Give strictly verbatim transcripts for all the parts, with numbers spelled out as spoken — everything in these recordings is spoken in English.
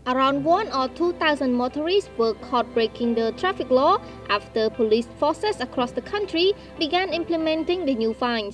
Around one or two thousand motorists were caught breaking the traffic law after police forces across the country began implementing the new fines.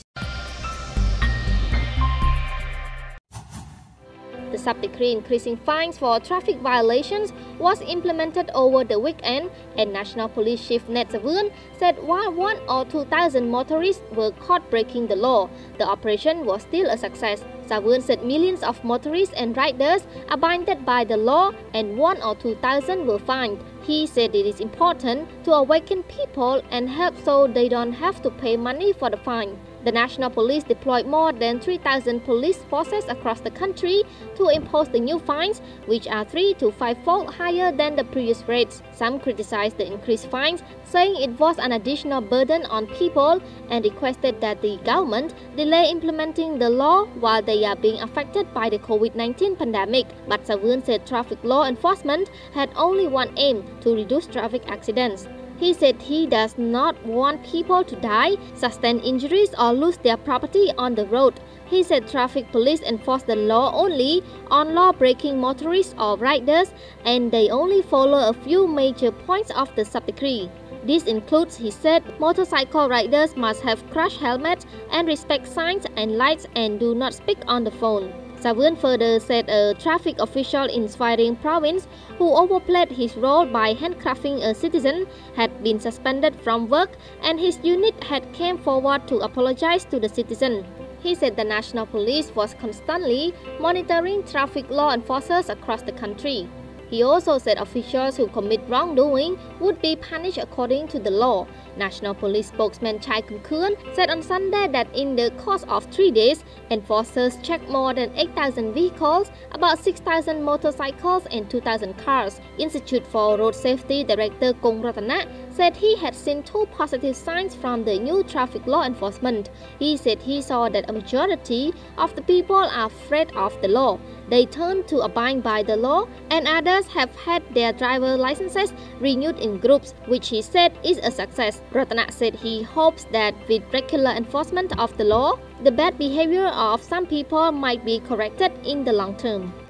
The sub-decree increasing fines for traffic violations was implemented over the weekend, and National Police Chief Ned Savươn said while one or two thousand motorists were caught breaking the law, the operation was still a success. Savươn said millions of motorists and riders abided by the law and one or two thousand were fined. He said it is important to awaken people and help so they don't have to pay money for the fine. The National Police deployed more than three thousand police forces across the country to impose the new fines, which are three to five-fold higher than the previous rates. Some criticized the increased fines, saying it was an additional burden on people and requested that the government delay implementing the law while they are being affected by the COVID nineteen pandemic. But Savươn said traffic law enforcement had only one aim: to reduce traffic accidents. He said he does not want people to die, sustain injuries or lose their property on the road. He said traffic police enforce the law only on law-breaking motorists or riders, and they only follow a few major points of the sub-decree. This includes, he said, motorcycle riders must have crash helmets and respect signs and lights and do not speak on the phone. Savươn further said a traffic official in Svay province who overplayed his role by handcuffing a citizen had been suspended from work, and his unit had come forward to apologize to the citizen. He said the National Police was constantly monitoring traffic law enforcers across the country. He also said officials who commit wrongdoing would be punished according to the law. National Police spokesman Chai Kum Kuon said on Sunday that in the course of three days, enforcers checked more than eight thousand vehicles, about six thousand motorcycles and two thousand cars. Institute for Road Safety Director Kong Ratana said he had seen two positive signs from the new traffic law enforcement. He said he saw that a majority of the people are afraid of the law. They turn to abide by the law, and others have had their driver licenses renewed in groups, which he said is a success. Ratana said he hopes that with regular enforcement of the law, the bad behavior of some people might be corrected in the long term.